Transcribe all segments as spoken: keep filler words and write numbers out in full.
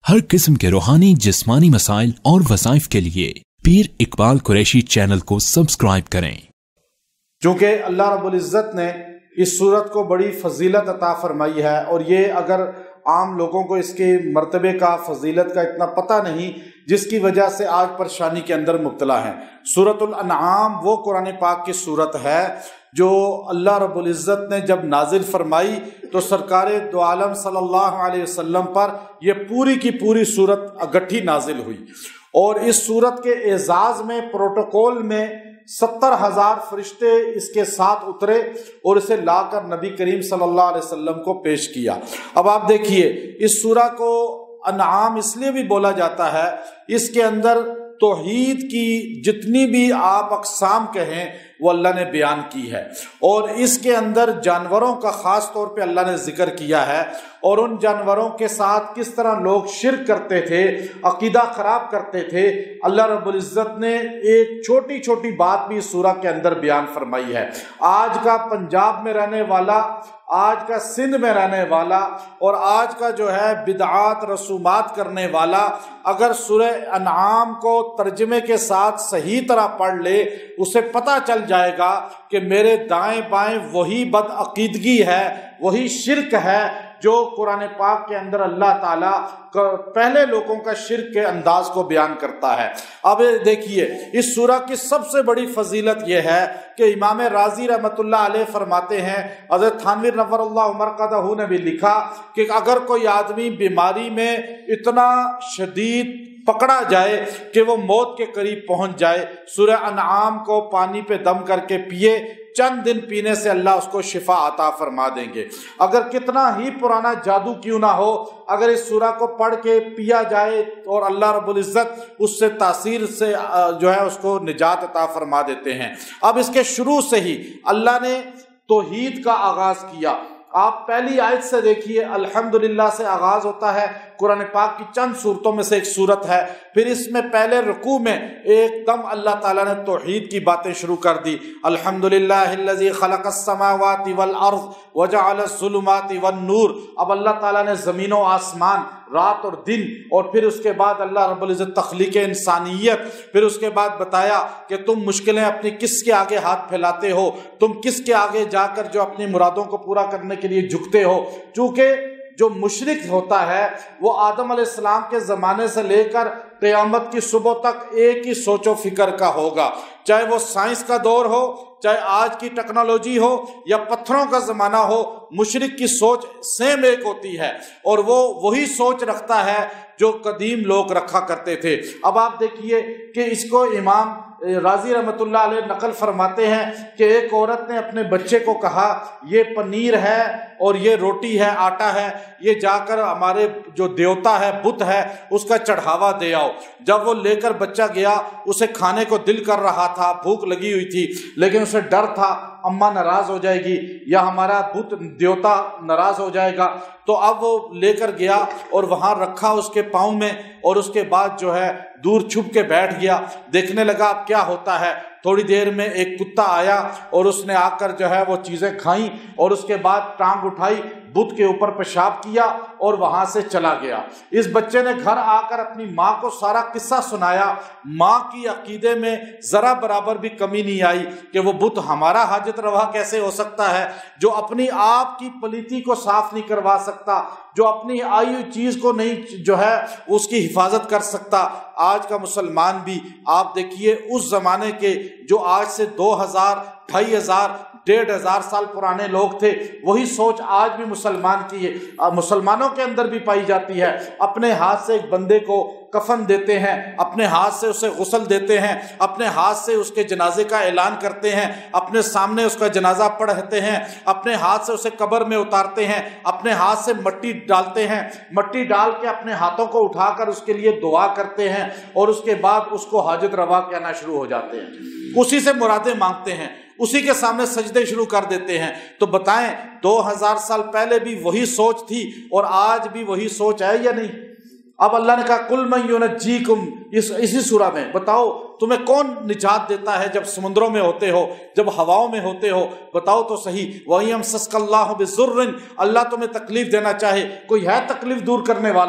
ہر قسم کے روحانی جسمانی مسائل اور وظائف کے لیے پیر اقبال قریشی چینل کو سبسکرائب کریں۔ چونکہ اللہ رب العزت نے اس صورت کو بڑی فضیلت عطا فرمائی ہے، اور یہ اگر عام لوگوں کو اس کے مرتبے کا فضیلت کا اتنا پتہ نہیں، جس کی وجہ سے آج پریشانی کے اندر مبتلا ہیں۔ سورۃ الانعام وہ قرآن پاک کی صورت ہے جو اللہ رب العزت نے جب نازل فرمائی تو سرکار دو عالم صلی اللہ علیہ وسلم پر یہ پوری کی پوری صورت اگٹھی نازل ہوئی، اور اس صورت کے اعزاز میں پروٹوکول میں ستر ہزار فرشتے اس کے ساتھ اترے اور اسے لا کر نبی کریم صلی اللہ علیہ وسلم کو پیش کیا۔ اب آپ دیکھیے، اس سورہ کو انعام اس لیے بھی بولا جاتا ہے، اس کے اندر توحید کی جتنی بھی آپ اقسام کہیں وہ اللہ نے بیان کی ہے، اور اس کے اندر جانوروں کا خاص طور پہ اللہ نے ذکر کیا ہے، اور ان جانوروں کے ساتھ کس طرح لوگ شرک کرتے تھے، عقیدہ خراب کرتے تھے۔ اللہ رب العزت نے ایک چھوٹی چھوٹی بات بھی اس سورہ کے اندر بیان فرمائی ہے۔ آج کا پنجاب میں رہنے والا، آج کا سندھ میں رہنے والا، اور آج کا جو ہے بدعات رسومات کرنے والا، اگر سورہ انعام کو ترجمے کے ساتھ صحیح طرح پڑھ لے، اسے پتہ چل جائے گا کہ میرے دائیں بائیں وہی بد عقیدگی ہے، وہی شرک ہے جو قرآن پاک کے اندر اللہ تعالیٰ پہلے لوگوں کا شرک کے انداز کو بیان کرتا ہے۔ اب دیکھیے، اس سورہ کی سب سے بڑی فضیلت یہ ہے کہ امام رازی رحمۃ اللہ علیہ فرماتے ہیں، حضرت تھانوی نور اللہ مرقدہ نے بھی لکھا کہ اگر کوئی آدمی بیماری میں اتنا شدید پکڑا جائے کہ وہ موت کے قریب پہنچ جائے، سورہ انعام کو پانی پہ دم کر کے پیے، چند دن پینے سے اللہ اس کو شفا عطا فرما دیں گے۔ اگر کتنا ہی پرانا جادو کیوں نہ ہو، اگر اس سورہ کو پڑھ کے پیا جائے اور اللہ رب العزت اس سے تاثیر سے جو ہے اس کو نجات عطا فرما دیتے ہیں۔ اب اس کے شروع سے ہی اللہ نے توحید کا آغاز کیا۔ آپ پہلی آیت سے دیکھیے، الحمدللہ سے آغاز ہوتا ہے، قرآن پاک کی چند صورتوں میں سے ایک صورت ہے۔ پھر اس میں پہلے رکوع میں ایک دم اللہ تعالیٰ نے توحید کی باتیں شروع کر دی۔ الحمدللہ الذی خلق السماوات والارض وجعل الظلمات والنور۔ اب اللہ تعالیٰ نے زمین و آسمان، رات اور دن، اور پھر اس کے بعد اللہ رب العزت تخلیق انسانیت، پھر اس کے بعد بتایا کہ تم مشکلیں اپنی کس کے آگے ہاتھ پھیلاتے ہو، تم کس کے آگے جا کر جو اپنی مرادوں کو پورا کرنے کے لیے جھکتے ہو۔ چونکہ جو مشرک ہوتا ہے وہ آدم علیہ السلام کے زمانے سے لے کر قیامت کی صبح تک ایک ہی سوچ و فکر کا ہوگا، چاہے وہ سائنس کا دور ہو، چاہے آج کی ٹیکنالوجی ہو یا پتھروں کا زمانہ ہو، مشرک کی سوچ سیم ایک ہوتی ہے، اور وہ وہی سوچ رکھتا ہے جو قدیم لوگ رکھا کرتے تھے۔ اب آپ دیکھیے کہ اس کو امام رازی رحمۃ اللہ علیہ نقل فرماتے ہیں کہ ایک عورت نے اپنے بچے کو کہا، یہ پنیر ہے اور یہ روٹی ہے، آٹا ہے، یہ جا کر ہمارے جو دیوتا ہے، بت ہے، اس کا چڑھاوا دے آؤ۔ جب وہ لے کر بچہ گیا، اسے کھانے کو دل کر رہا تھا، بھوک لگی ہوئی تھی، لیکن اسے ڈر تھا اماں ناراض ہو جائے گی یا ہمارا بت دیوتا ناراض ہو جائے گا، تو اب وہ لے کر گیا اور وہاں رکھا اس کے پاؤں میں، اور اس کے بعد جو ہے دور چھپ کے بیٹھ گیا، دیکھنے لگا اب کیا ہوتا ہے۔ تھوڑی دیر میں ایک کتا آیا اور اس نے آ کر جو ہے وہ چیزیں کھائیں، اور اس کے بعد ٹانگ اٹھائی، بت کے اوپر پیشاب کیا اور وہاں سے چلا گیا۔ اس بچے نے گھر آ کر اپنی ماں کو سارا قصہ سنایا۔ ماں کی عقیدے میں ذرا برابر بھی کمی نہیں آئی کہ وہ بت ہمارا حاجت روا کیسے ہو سکتا ہے، جو اپنی آپ کی پلیتی کو صاف نہیں کروا سکتا، جو اپنی آئی ہوئی چیز کو نہیں جو ہے اس کی حفاظت کر سکتا۔ آج کا مسلمان بھی آپ دیکھیے، اس زمانے کے جو آج سے دو ہزار ڈھائی ہزار ڈیڑھ ہزار سال پرانے لوگ تھے، وہی سوچ آج بھی مسلمان کی ہے، مسلمانوں کے اندر بھی پائی جاتی ہے۔ اپنے ہاتھ سے ایک بندے کو کفن دیتے ہیں، اپنے ہاتھ سے اسے غسل دیتے ہیں، اپنے ہاتھ سے اس کے جنازے کا اعلان کرتے ہیں، اپنے سامنے اس کا جنازہ پڑھتے ہیں، اپنے ہاتھ سے اسے قبر میں اتارتے ہیں، اپنے ہاتھ سے مٹی ڈالتے ہیں، مٹی ڈال کے اپنے ہاتھوں کو اٹھا کر اس کے لیے دعا کرتے ہیں، اور اس کے بعد اس کو حاجت روا کہنا شروع ہو جاتے ہیں، اسی سے مرادیں مانگتے ہیں، اسی کے سامنے سجدے شروع کر دیتے ہیں۔ تو بتائیں، دو ہزار سال پہلے بھی وہی سوچ تھی اور آج بھی وہی سوچ ہے یا نہیں؟ اب اللہ نے کہا قُلْ مَن يُنَجِّيكُمْ، اس اسی سورہ میں بتاؤ تمہیں کون نجات دیتا ہے جب سمندروں میں ہوتے ہو، جب ہواؤں میں ہوتے ہو، بتاؤ تو صحیح۔ وَإِن يَمْسَسْكَ اللَّهُ بِضُرٍّ، اللہ تمہیں تکلیف دینا چاہے، کوئی ہے تکلیف دور کرنے والا؟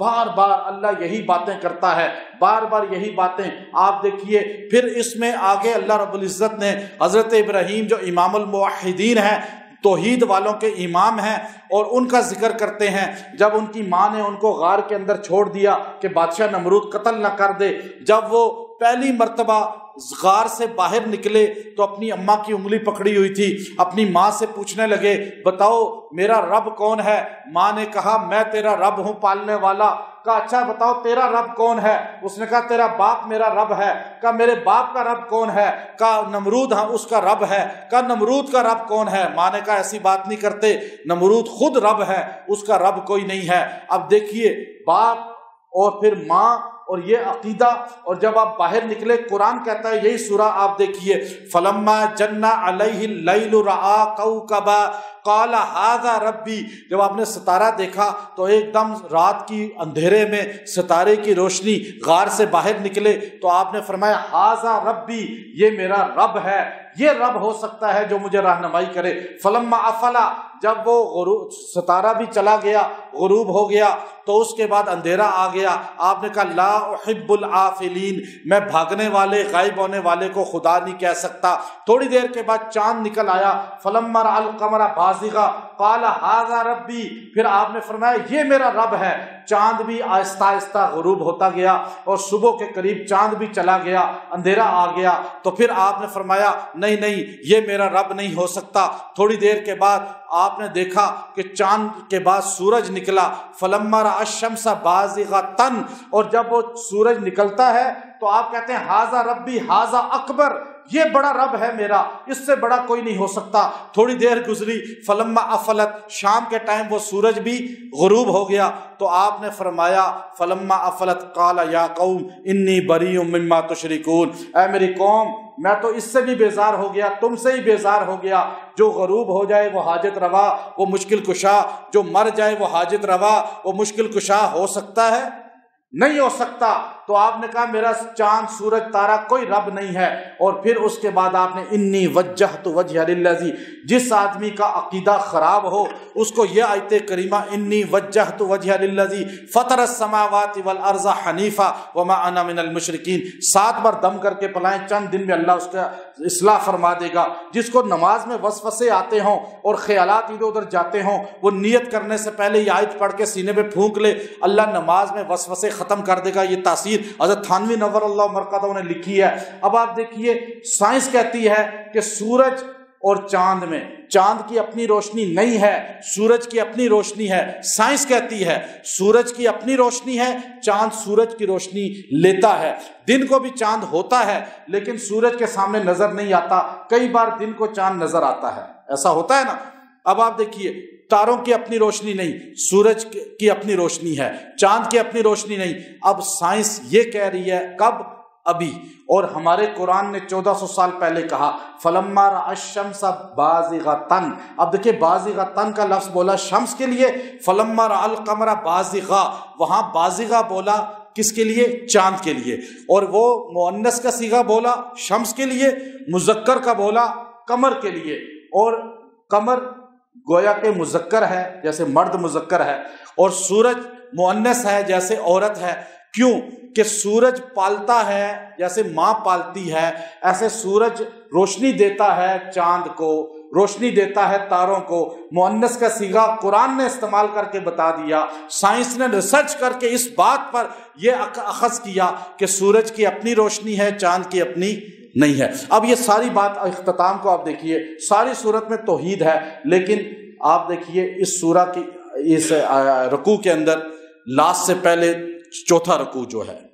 بار بار اللہ یہی باتیں کرتا ہے، بار بار یہی باتیں. آپ دیکھیے پھر اس میں آگے اللہ رب العزت نے حضرت ابراہیم جو امام الموحدین ہیں، توحید والوں کے امام ہیں، اور ان کا ذکر کرتے ہیں. جب ان کی ماں نے ان کو غار کے اندر چھوڑ دیا کہ بادشاہ نمرود قتل نہ کر دے، جب وہ پہلی مرتبہ غار سے باہر نکلے تو اپنی اماں کی انگلی پکڑی ہوئی تھی، اپنی ماں سے پوچھنے لگے بتاؤ میرا رب کون ہے؟ ماں نے کہا میں تیرا رب ہوں پالنے والا. کہا اچھا بتاؤ تیرا رب کون ہے؟ اس نے کہا تیرا باپ میرا رب ہے. کہا میرے باپ کا رب کون ہے؟ کہا نمرود ہاں اس کا رب ہے. کہا نمرود کا رب کون ہے؟ ماں نے کہا ایسی بات نہیں کرتے، نمرود خود رب ہے، اس کا رب کوئی نہیں ہے. اب دیکھیے باپ اور پھر ماں اور یہ عقیدہ، اور جب آپ باہر نکلے قرآن کہتا ہے یہی سورہ آپ دیکھیے فلما جن علیہ اللیل رآ کوکبا قال ھذا ربی. جب آپ نے ستارہ دیکھا تو ایک دم رات کی اندھیرے میں ستارے کی روشنی، غار سے باہر نکلے تو آپ نے فرمایا ھذا ربی، یہ میرا رب ہے، یہ رب ہو سکتا ہے جو مجھے رہنمائی کرے. فلما افلا، جب وہ غروب ستارہ بھی چلا گیا، غروب ہو گیا، تو اس کے بعد اندھیرا آ گیا. آپ نے کہا لا احب العافلین، میں بھاگنے والے غائب ہونے والے کو خدا نہیں کہہ سکتا. تھوڑی دیر کے بعد چاند نکل آیا، فلما رأى القمر بازغا قال ھذا ربی، پھر آپ نے فرمایا یہ میرا رب ہے. چاند بھی آہستہ آہستہ غروب ہوتا گیا اور صبح کے قریب چاند بھی چلا گیا، اندھیرا آ گیا. تو پھر آپ نے فرمایا نہیں نہیں یہ میرا رب نہیں ہو سکتا. تھوڑی دیر کے بعد آپ نے دیکھا کہ چاند کے بعد سورج نکلا، فلما رأى الشمس بازغۃ، اور جب وہ سورج نکلتا ہے تو آپ کہتے ہیں ھذا ربی ھذا اکبر، یہ بڑا رب ہے میرا، اس سے بڑا کوئی نہیں ہو سکتا. تھوڑی دیر گزری، فلما افلت، شام کے ٹائم وہ سورج بھی غروب ہو گیا. تو آپ نے فرمایا فلما افلت قال یا قوم انی بریء مما تشرکون، اے میری قوم میں تو اس سے بھی بیزار ہو گیا، تم سے ہی بیزار ہو گیا. جو غروب ہو جائے وہ حاجت روا، وہ مشکل کشا، جو مر جائے وہ حاجت روا، وہ مشکل کشا ہو سکتا ہے؟ نہیں ہو سکتا. تو آپ نے کہا میرا چاند سورج تارا کوئی رب نہیں ہے. اور پھر اس کے بعد آپ نے انی وجہت وجہ للذی، جس آدمی کا عقیدہ خراب ہو اس کو یہ آیت کریمہ انی وجہت وجہ للذی فطر السماوات والارض حنیفا وما انا من المشرکین، سات بار دم کر کے پلائیں، چند دن میں اللہ اس کا اصلاح فرما دے گا. جس کو نماز میں وسوسے آتے ہوں اور خیالات ادھر ادھر جاتے ہوں، وہ نیت کرنے سے پہلے یہ آیت پڑھ کے سینے پہ پھونک لے، اللہ نماز میں وسوسے ختم کر دے گا. یہ تاثیر حضرت تھانوی نور اللہ مرقدہ نے لکھی ہے. اب آپ دیکھیے سائنس کہتی ہے کہ سورج اور چاند میں، چاند کی اپنی روشنی نہیں ہے، سورج کی اپنی روشنی ہے. سائنس کہتی ہے سورج کی اپنی روشنی ہے، چاند سورج کی روشنی لیتا ہے. دن کو بھی چاند ہوتا ہے لیکن سورج کے سامنے نظر نہیں آتا. کئی بار دن کو چاند نظر آتا ہے، ایسا ہوتا ہے نا. اب آپ دیکھیے تاروں کی اپنی روشنی نہیں، سورج کی اپنی روشنی ہے، چاند کی اپنی روشنی نہیں. اب سائنس یہ کہہ رہی ہے کب؟ ابھی. اور ہمارے قرآن نے چودہ سو سال پہلے کہا فلما رأى الشمس بازغۃ. اب دیکھیں بازغۃ کا لفظ بولا شمس کے لیے، فلما رأى القمر بازغا، وہاں بازغا بولا کس کے لیے؟ چاند کے لیے. اور وہ مؤنث کا صیغہ بولا شمس کے لیے، مذکر کا بولا قمر کے لیے. اور قمر گویا کہ مذکر ہے جیسے مرد مذکر ہے، اور سورج مؤنث ہے جیسے عورت ہے. کیوں کہ سورج پالتا ہے جیسے ماں پالتی ہے، ایسے سورج روشنی دیتا ہے چاند کو، روشنی دیتا ہے تاروں کو. مؤنث کا صیغہ قرآن نے استعمال کر کے بتا دیا. سائنس نے ریسرچ کر کے اس بات پر یہ اخذ کیا کہ سورج کی اپنی روشنی ہے، چاند کی اپنی نہیں ہے. اب یہ ساری بات اختتام کو آپ دیکھیے، ساری صورت میں توحید ہے، لیکن آپ دیکھیے اس سورہ کی اس رکوع کے اندر لاسٹ سے پہلے چوتھا رکوع جو ہے،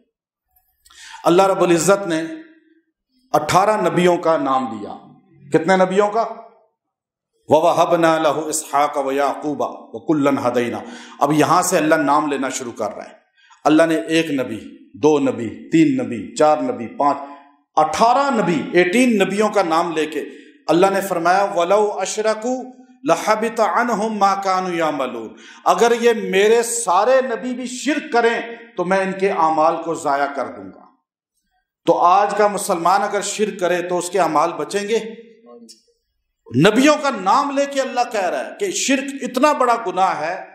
اللہ رب العزت نے اٹھارہ نبیوں کا نام لیا. کتنے نبیوں کا؟ وَوَهَبْنَا لَهُ إِسْحَاقَ وَيَعْقُوبَ وَكُلًّا هَدَيْنَا. اب یہاں سے اللہ نام لینا شروع کر رہا ہے. اللہ نے ایک نبی، دو نبی، تین نبی، چار نبی، پانچ، اٹھارہ نبی، اٹھارہ نبیوں کا نام لے کے اللہ نے فرمایا وَلَوْ أَشْرَكُوا لَحَبِطَ عَنْهُمْ مَا كَانُوا يَعْمَلُونَ. اگر یہ میرے سارے نبی بھی شرک کریں تو میں ان کے اعمال کو ضائع کر دوں گا. تو آج کا مسلمان اگر شرک کرے تو اس کے اعمال بچیں گے؟ نبیوں کا نام لے کے اللہ کہہ رہا ہے کہ شرک اتنا بڑا گناہ ہے.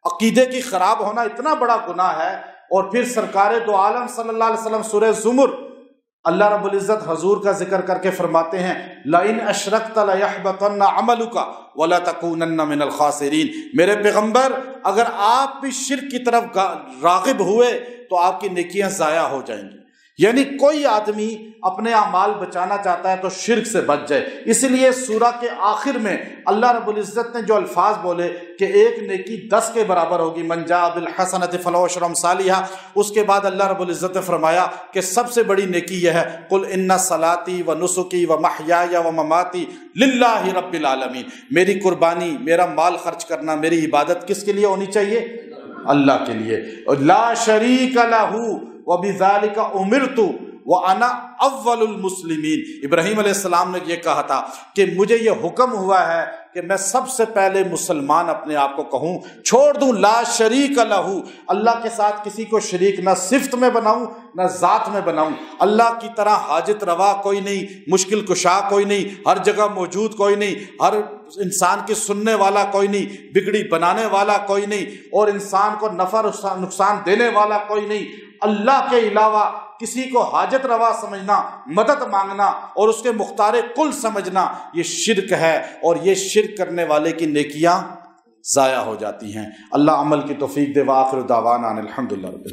عقیدے کی خراب ہونا اتنا بڑا گناہ ہے۔ اور پھر سرکار دو عالم صلی اللہ علیہ وسلم سورہ زمر اللہ رب العزت حضور کا ذکر کر کے فرماتے ہیں لَإِنْ أَشْرَكْتَ لَيَحْبَطَنَّ عَمَلُكَ وَلَتَكُونَنَّ مِنَ الْخَاسِرِينَ۔ میرے پیغمبر اگر آپ بھی شرک کی طرف راغب ہوئے تو آپ کی نیکیاں ضائع ہو جائیں گی۔ یعنی کوئی آدمی اپنے اعمال بچانا چاہتا ہے تو شرک سے بچ جائے۔ اسی لیے سورہ کے آخر میں اللہ رب العزت نے جو الفاظ بولے کہ ایک نیکی دس کے برابر ہوگی، من جاء بالحسنۃ فلہ عشر امثالھا، اس کے بعد اللہ رب العزت نے فرمایا کہ سب سے بڑی نیکی یہ ہے قل ان صلاتی و نسکی و محیای و مماتی للہ رب العالمین، میری قربانی، میرا مال خرچ کرنا، میری عبادت کس کے لیے ہونی چاہیے؟ اللہ کے لیے۔ لا شریک لہ وَبِذَلِكَ أُمِرْتُ وَأَنَا أَوَّلُ الْمُسْلِمِينَ۔ ابراہیم علیہ السلام نے یہ کہا تھا کہ مجھے یہ حکم ہوا ہے کہ میں سب سے پہلے مسلمان اپنے آپ کو کہوں، چھوڑ دوں لا شریک لہ، اللہ کے ساتھ کسی کو شریک نہ صفت میں بناؤں نہ ذات میں بناؤں۔ اللہ کی طرح حاجت روا کوئی نہیں، مشکل کشا کوئی نہیں، ہر جگہ موجود کوئی نہیں، ہر انسان کی سننے والا کوئی نہیں، بگڑی بنانے والا کوئی نہیں، اور انسان کو نفع نقصان دینے والا کوئی نہیں۔ اللہ کے علاوہ کسی کو حاجت روا سمجھنا، مدد مانگنا اور اس کے مختار کل سمجھنا، یہ شرک ہے، اور یہ شرک کرنے والے کی نیکیاں ضائع ہو جاتی ہیں۔ اللہ عمل کی توفیق دے، وآخر دعوانا ان الحمدللہ رب العالمین۔